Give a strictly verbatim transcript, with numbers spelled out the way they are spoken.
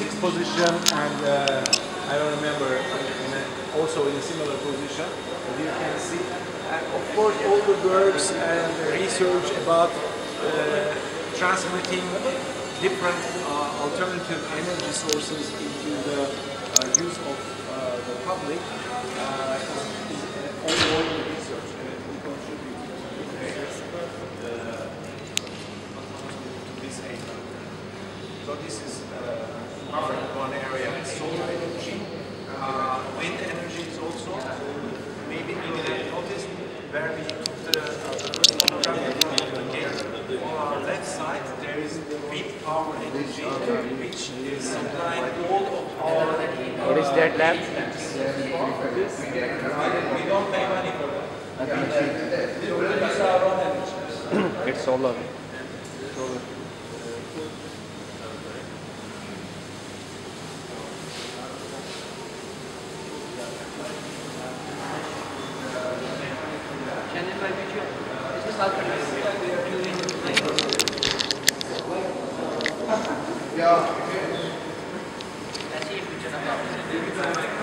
sixth position, and uh, I don't remember, in a, also in a similar position, as you can see. And of course, all the works and research about uh, transmitting different uh, alternative energy sources into the uh, use of uh, the public uh, is, is uh, ongoing research, and we contribute to uh, this aim. So this is uh, one area. Solar energy, uh, wind energy is also. Maybe you have noticed where we took the uh, gate. On our left side, there is wind power energy, which is supplying all of our. What is that lab? We don't pay money for that. We produce our own energy. It's solar. Solar. Yeah. Let's see if we can